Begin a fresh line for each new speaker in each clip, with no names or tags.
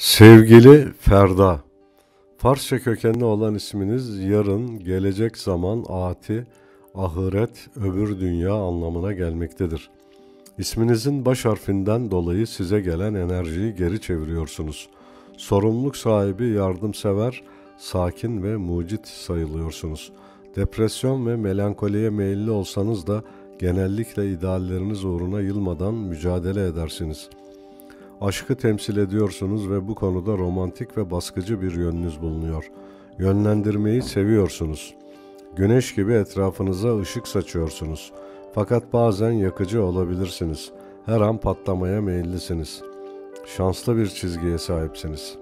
Sevgili Ferda, Farsça kökenli olan isminiz yarın, gelecek zaman, ati, ahiret, öbür dünya anlamına gelmektedir. İsminizin baş harfinden dolayı size gelen enerjiyi geri çeviriyorsunuz. Sorumluluk sahibi, yardımsever, sakin ve mucit sayılıyorsunuz. Depresyon ve melankoliye meyilli olsanız da genellikle idealleriniz uğruna yılmadan mücadele edersiniz. Aşkı temsil ediyorsunuz ve bu konuda romantik ve baskıcı bir yönünüz bulunuyor. Yönlendirmeyi seviyorsunuz. Güneş gibi etrafınıza ışık saçıyorsunuz. Fakat bazen yakıcı olabilirsiniz. Her an patlamaya meyillisiniz. Şanslı bir çizgiye sahipsiniz.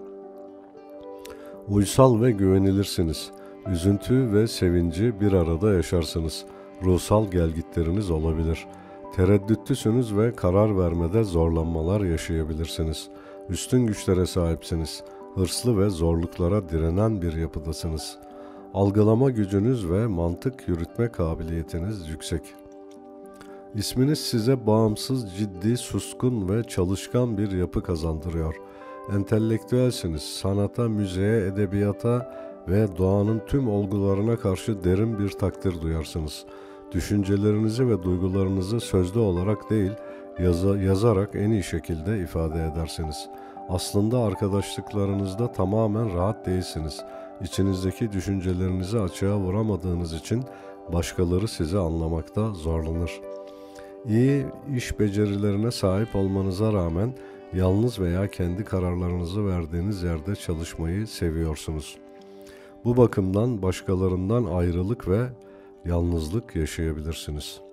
Uysal ve güvenilirsiniz. Üzüntü ve sevinci bir arada yaşarsınız. Ruhsal gelgitleriniz olabilir. Tereddütlüsünüz ve karar vermede zorlanmalar yaşayabilirsiniz. Üstün güçlere sahipsiniz. Hırslı ve zorluklara direnen bir yapıdasınız. Algılama gücünüz ve mantık yürütme kabiliyetiniz yüksek. İsminiz size bağımsız, ciddi, suskun ve çalışkan bir yapı kazandırıyor. Entelektüelsiniz. Sanata, müziğe, edebiyata ve doğanın tüm olgularına karşı derin bir takdir duyarsınız. Düşüncelerinizi ve duygularınızı sözlü olarak değil, yazarak en iyi şekilde ifade edersiniz. Aslında arkadaşlıklarınızda tamamen rahat değilsiniz. İçinizdeki düşüncelerinizi açığa vuramadığınız için başkaları sizi anlamakta zorlanır. İyi iş becerilerine sahip olmanıza rağmen yalnız veya kendi kararlarınızı verdiğiniz yerde çalışmayı seviyorsunuz. Bu bakımdan başkalarından ayrılık ve yalnızlık yaşayabilirsiniz.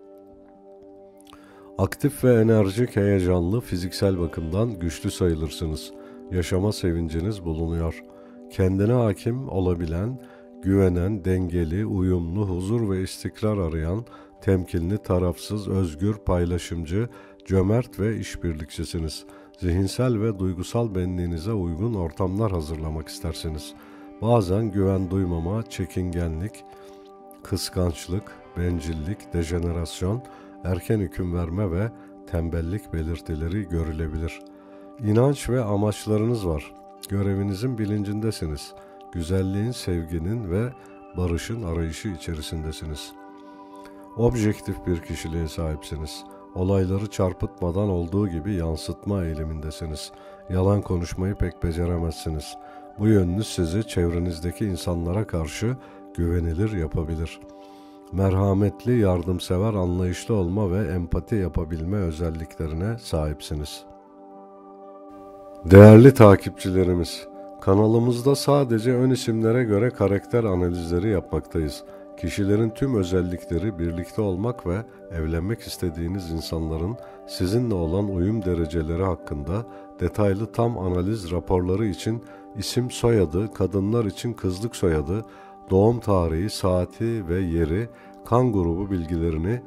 Aktif ve enerjik, heyecanlı, fiziksel bakımdan güçlü sayılırsınız. Yaşama sevinciniz bulunuyor. Kendine hakim olabilen, güvenen, dengeli, uyumlu, huzur ve istikrar arayan, temkinli, tarafsız, özgür, paylaşımcı, cömert ve işbirlikçisiniz. Zihinsel ve duygusal benliğinize uygun ortamlar hazırlamak istersiniz. Bazen güven duymama, çekingenlik, kıskançlık, bencillik, dejenerasyon, erken hüküm verme ve tembellik belirtileri görülebilir. İnanç ve amaçlarınız var. Görevinizin bilincindesiniz. Güzelliğin, sevginin ve barışın arayışı içerisindesiniz. Objektif bir kişiliğe sahipsiniz. Olayları çarpıtmadan olduğu gibi yansıtma eğilimindesiniz. Yalan konuşmayı pek beceremezsiniz. Bu yönünüz sizi çevrenizdeki insanlara karşı güvenilir yapabilir. Merhametli, yardımsever, anlayışlı olma ve empati yapabilme özelliklerine sahipsiniz. Değerli takipçilerimiz, kanalımızda sadece ön isimlere göre karakter analizleri yapmaktayız. Kişilerin tüm özellikleri, birlikte olmak ve evlenmek istediğiniz insanların sizinle olan uyum dereceleri hakkında detaylı tam analiz raporları için isim soyadı, kadınlar için kızlık soyadı, doğum tarihi, saati ve yeri, kan grubu bilgilerini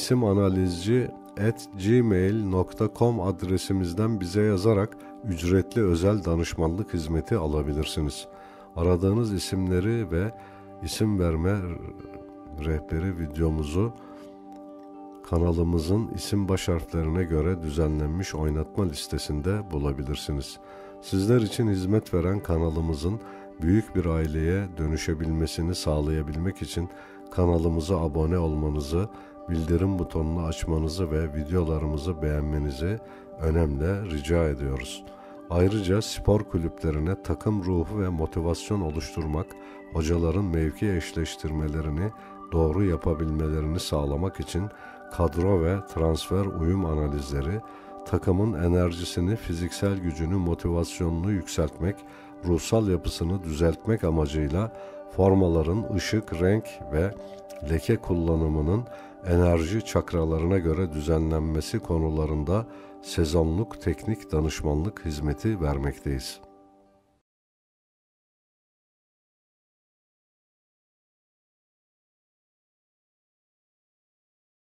isimanalizci@gmail.com adresimizden bize yazarak ücretli özel danışmanlık hizmeti alabilirsiniz. Aradığınız isimleri ve isim verme rehberi videomuzu kanalımızın isim baş harflerine göre düzenlenmiş oynatma listesinde bulabilirsiniz. Sizler için hizmet veren kanalımızın büyük bir aileye dönüşebilmesini sağlayabilmek için kanalımıza abone olmanızı, bildirim butonunu açmanızı ve videolarımızı beğenmenizi önemli rica ediyoruz. Ayrıca spor kulüplerine takım ruhu ve motivasyon oluşturmak, hocaların mevki eşleştirmelerini doğru yapabilmelerini sağlamak için kadro ve transfer uyum analizleri, takımın enerjisini, fiziksel gücünü, motivasyonunu yükseltmek, ruhsal yapısını düzeltmek amacıyla formaların ışık, renk ve leke kullanımının enerji çakralarına göre düzenlenmesi konularında sezonluk teknik danışmanlık hizmeti vermekteyiz.